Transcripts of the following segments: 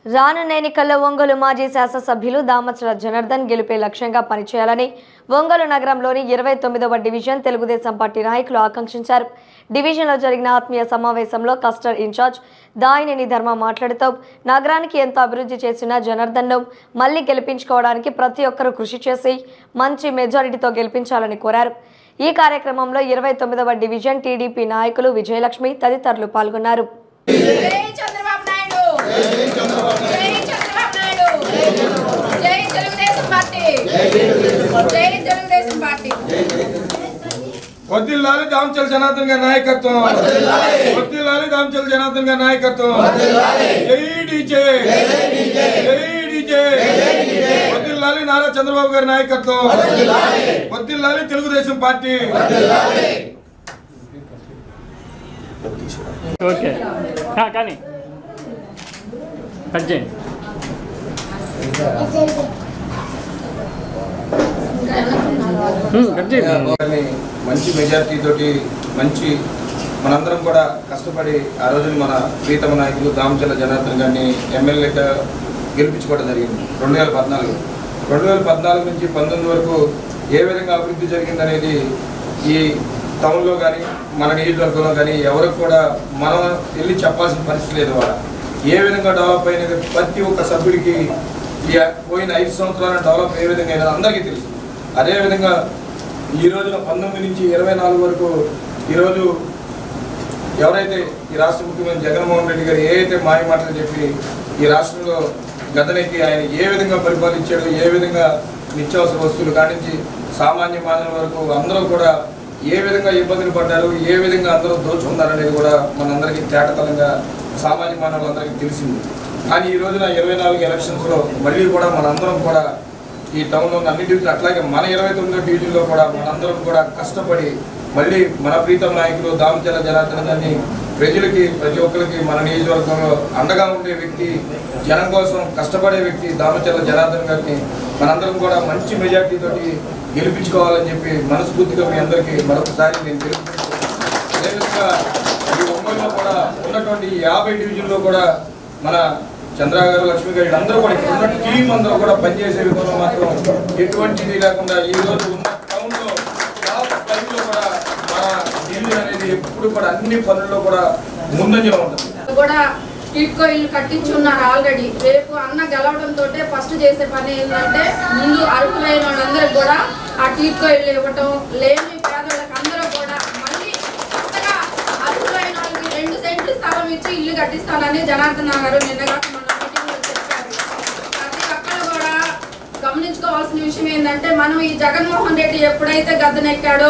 రానున్న ఎన్నికల్లో ఒంగోలు మాజీ శాసనసభ్యులు దామచల జనార్దన్ గెలుపే లక్ష్యంగా పనిచేయాలని ఒంగోలు నగరంలోని 29వ డివిజన్ తెలుగుదేశం పార్టీ నాయకులు ఆకాంక్షించారు. డివిజన్లో జరిగిన ఆత్మీయ సమావేశంలో కస్టర్ ఇన్ఛార్జ్ దాయినేని ధర్మ మాట్లాడుతూ నగరానికి ఎంతో అభివృద్ధి చేసిన జనార్దన్ను మళ్లీ గెలిపించుకోవడానికి ప్రతి ఒక్కరూ కృషి చేసి మంచి మెజారిటీతో గెలిపించాలని కోరారు. ఈ కార్యక్రమంలో 29వ డివిజన్ టీడీపీ నాయకులు విజయలక్ష్మి తదితరులు పాల్గొన్నారు. వర్ధిల్లాలి దామచల జనార్దన్ గారి నాయకత్వం, వర్ధిల్లాలి దామచల జనార్దన్ గారి నాయకత్వం. జై డీజే, జై డీజే. వర్ధిల్లాలి నారా చంద్రబాబు గారి నాయకత్వం, వర్ధిల్లాలి తెలుగుదేశం పార్టీ. ఓకే కానీ కట్ చేయండి. మంచి మెజార్టీ తోటి మంచి మనందరం కూడా కష్టపడి ఆ రోజున మన ప్రీతమ నాయకులు దామచల జనార్దన్ గారిని ఎమ్మెల్యేగా గెలిపించుకోవడం జరిగింది. 2014 నుంచి 19 వరకు ఏ విధంగా అభివృద్ధి జరిగిందనేది ఈ టౌన్లో కానీ మన నియోజకవర్గంలో కానీ ఎవరికి కూడా మనం వెళ్ళి చెప్పాల్సిన పరిస్థితి లేదు. వాళ్ళ ఏ విధంగా డెవలప్ అయినది ప్రతి ఒక్క సభ్యుడికి పోయిన 5 సంవత్సరాల డెవలప్ ఏ విధంగా అయినది అందరికీ తెలుసు. అదేవిధంగా ఈ రోజున 19 నుంచి 24 వరకు ఈరోజు ఎవరైతే ఈ రాష్ట్ర ముఖ్యమంత్రి జగన్మోహన్ రెడ్డి గారు ఏదైతే మాయ మాటలు చెప్పి ఈ రాష్ట్రంలో గతనికి ఆయన ఏ విధంగా పరిపాలించాడు, ఏ విధంగా నిత్యావసర వస్తువులు కానించి సామాన్య మానవుల వరకు అందరూ కూడా ఏ విధంగా ఇబ్బందులు పడ్డారు, ఏ విధంగా అందరూ దోచుకున్నారనేది కూడా మనందరికీ తేటతలంగా సామాన్య మానవులందరికీ తెలిసింది. కానీ ఈ రోజున 24 ఎలక్షన్స్లో మళ్ళీ కూడా మనందరం కూడా ఈ టౌన్లో ఉన్న అన్ని డివిజన్ అట్లాగే మన 29వ డివిజన్లో కూడా మనందరం కూడా కష్టపడి మళ్ళీ మన ప్రీతం నాయకులు దామచల జనార్దన్ గారిని ప్రజలకి ప్రతి ఒక్కరికి మన నియోజకవర్గంలో అండగా ఉండే వ్యక్తి, జనం కోసం కష్టపడే వ్యక్తి దామచల జనార్దన్ గారిని మనందరం కూడా మంచి మెజార్టీతోటి గెలిపించుకోవాలని చెప్పి మనస్ఫూర్తిగా మీ అందరికీ మరొకసారి నేను తెలుపుకుంటున్నాను. అదేవిధంగా ఈ ఒంగోలులో కూడా ఉన్నటువంటి 50 డివిజన్లో కూడా మన చంద్ర గారు, లక్ష్మి గారు అందరూ కూడా ఇక్కడ ఉన్న టీం అందరూ కూడా పనిచేసే విధంగా మాత్రం ఎటువంటిది లేకుండా ఈ రోజు ఉన్న టౌన్లో పనుల్లో కూడా మన డివిజన్ అనేది ఎప్పుడు కూడా అన్ని పనుల్లో కూడా ముందంజలో ఉంటుంది. టిట్కో ఇల్లు కట్టించున్నారు ఆల్రెడీ. రేపు అన్న గెలవడంతో ఫస్ట్ చేసే పని ఏంటంటే ముందు అర్హులైన వాళ్ళందరికీ కూడా ఆ టిట్కో ఇల్లు ఇవ్వటం, లేని పేదవాళ్ళకి అందరూ కూడా మళ్ళీ కొత్తగా అర్హులైన వాళ్ళకి 2 సెంట్లు స్థలం ఇచ్చి ఇల్లు కట్టిస్తానని జనార్దన్ గారు నిన్నగా మన మీటింగ్లో చెప్పారు. ప్రతి ఒక్కరు కూడా గమనించుకోవాల్సిన విషయం ఏంటంటే మనం ఈ జగన్మోహన్ రెడ్డి ఎప్పుడైతే గద్దెనెక్కాడో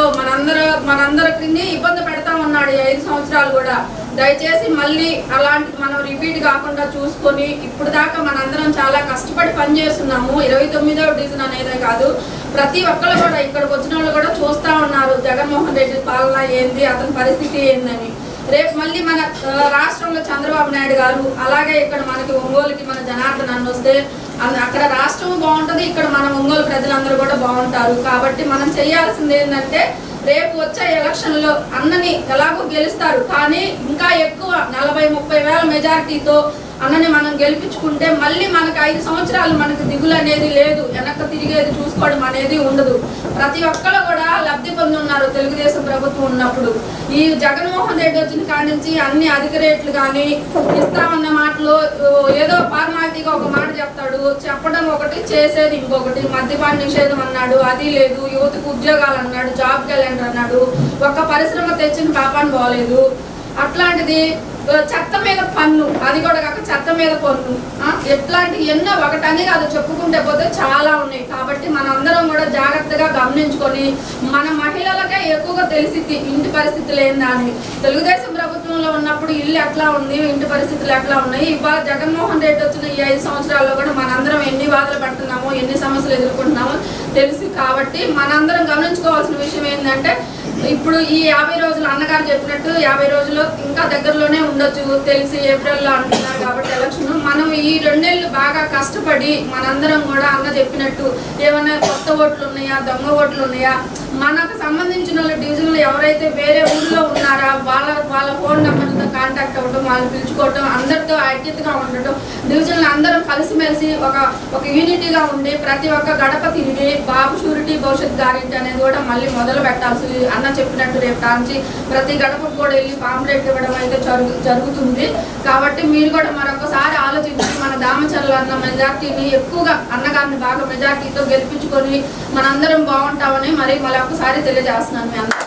మనందరికి ఇబ్బంది పెడతా ఉన్నాడు 5 సంవత్సరాలు కూడా. దయచేసి మళ్ళీ అలాంటిది మనం రిపీట్ కాకుండా చూసుకొని ఇప్పుడు దాకా మనందరం చాలా కష్టపడి పనిచేస్తున్నాము. 29వ డివిజన్ అనేదే కాదు, ప్రతి ఒక్కరు కూడా ఇక్కడికి వచ్చిన వాళ్ళు కూడా చూస్తూ ఉన్నారు జగన్మోహన్ రెడ్డి పాలన ఏంది, అతని పరిస్థితి ఏందని. రేపు మళ్ళీ మన రాష్ట్రంలో చంద్రబాబు నాయుడు గారు, అలాగే ఇక్కడ మనకి ఒంగోలుకి మన జనార్దన్ అన్న వస్తే అక్కడ రాష్ట్రం బాగుంటుంది, ఇక్కడ మన ఒంగోలు ప్రజలందరూ కూడా బాగుంటారు. కాబట్టి మనం చేయాల్సింది ఏంటంటే రేపు వచ్చే ఎలక్షన్లో అన్నని ఎలాగో గెలుస్తారు, కానీ ఇంకా ఎక్కువ 40-30 వేల మెజారిటీతో అన్నని మనం గెలిపించుకుంటే మళ్ళీ మనకు 5 సంవత్సరాలు మనకు దిగులు అనేది లేదు, వెనక్కి తిరిగేది చూసుకోవడం అనేది ఉండదు. ప్రతి ఒక్కరు కూడా లబ్ధి పొంది ఉన్నారు తెలుగుదేశం ప్రభుత్వం ఉన్నప్పుడు. ఈ జగన్మోహన్ రెడ్డి వచ్చిన కాడి నుంచి అన్ని అధిక రేట్లు కానీ ఇస్తామన్న మాటలు ఏదో ఫార్మాలిటీగా ఒక మాట చెప్తాడు, చెప్పడం ఒకటి చేసేది ఇంకొకటి. మద్యపాన నిషేధం అన్నాడు, అది లేదు. యువతకు ఉద్యోగాలు అన్నాడు, జాబ్ క్యాలెండర్ అన్నాడు, ఒక్క పరిశ్రమ తెచ్చిన పాపాన్ని పోలేదు. అట్లాంటిది చెత్త మీద పన్ను, అది కూడా కాక చెత్త మీద పన్ను, ఎట్లాంటి ఎన్నో ఒకటని కాదు చెప్పుకుంటే పోతే చాలా ఉన్నాయి. కాబట్టి మనందరం కూడా జాగ్రత్తగా గమనించుకొని మన మహిళలకే ఎక్కువగా తెలిసిద్ది ఇంటి పరిస్థితులు ఏందా అని. తెలుగుదేశం ప్రభుత్వంలో ఉన్నప్పుడు ఇల్లు ఎట్లా ఉంది, ఇంటి పరిస్థితులు ఎట్లా ఉన్నాయి, ఇవాళ జగన్మోహన్ రెడ్డి వచ్చిన ఈ 5 సంవత్సరాల్లో కూడా మనందరం ఎన్ని బాధలు పడుతున్నామో, ఎన్ని సమస్యలు ఎదుర్కొంటున్నామో తెలుసు. కాబట్టి మనందరం గమనించుకోవాల్సిన విషయం ఏంటంటే ఇప్పుడు ఈ 50 రోజులు అన్నగారు చెప్పినట్టు 50 రోజులు ఇంకా దగ్గరలోనే ఉండొచ్చు, తెలిసి ఏప్రిల్లో అంటున్నారు కాబట్టి ఎలక్షన్. మనం ఈ 2 నెలలు బాగా కష్టపడి మనందరం కూడా అన్న చెప్పినట్టు ఏమైనా కొత్త ఓట్లు ఉన్నాయా, దొంగ ఓట్లు ఉన్నాయా, మనకు సంబంధించిన డివిజన్లు ఎవరైతే వేరే ఊళ్ళో ఉన్నారా వాళ్ళ ఫోన్ నెంబర్లతో వాళ్ళతో కాంటాక్ట్ అవ్వడం, వాళ్ళని పిలుచుకోవటం, అందరితో ఐక్యతగా ఉండటం, డివిజన్లో అందరం కలిసిమెలిసి ఒక యూనిటీగా ఉండి ప్రతి ఒక్క గడప తిరిగి బాబు షూరిటీ భవిష్యత్ గ్యారెంటీ అనేది కూడా మళ్ళీ మొదలు పెట్టాల్సి అన్న చెప్పినట్టు రేపు కాంచి ప్రతి గడపకు కూడా వెళ్ళి పాంప్లెట్ ఇవ్వడం అయితే జరుగుతుంది. కాబట్టి మీరు కూడా మరొకసారి ఆలోచించి మన దామచర్ల అన్న మెజార్టీని ఎక్కువగా అన్నగారిని బాగా మెజార్టీతో గెలిపించుకొని మనందరం బాగుంటామని మరి ఒకసారి తెలియజేస్తున్నాను మీ అందరూ.